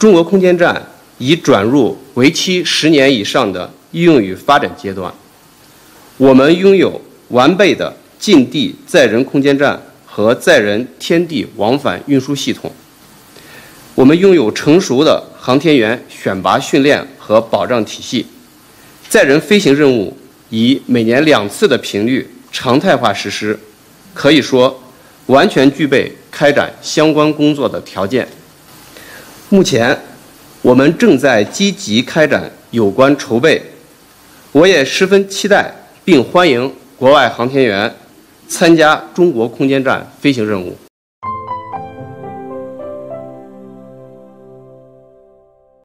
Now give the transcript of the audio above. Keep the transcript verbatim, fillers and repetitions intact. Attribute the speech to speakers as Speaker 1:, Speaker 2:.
Speaker 1: 中国空间站已转入为期十年以上的应用与发展阶段。我们拥有完备的近地载人空间站和载人天地往返运输系统。我们拥有成熟的航天员选拔训练和保障体系。载人飞行任务以每年两次的频率常态化实施，可以说完全具备开展相关工作的条件。目前，我们正在积极开展有关筹备，我也十分期待并欢迎国外航天员参加中国空间站飞行任务。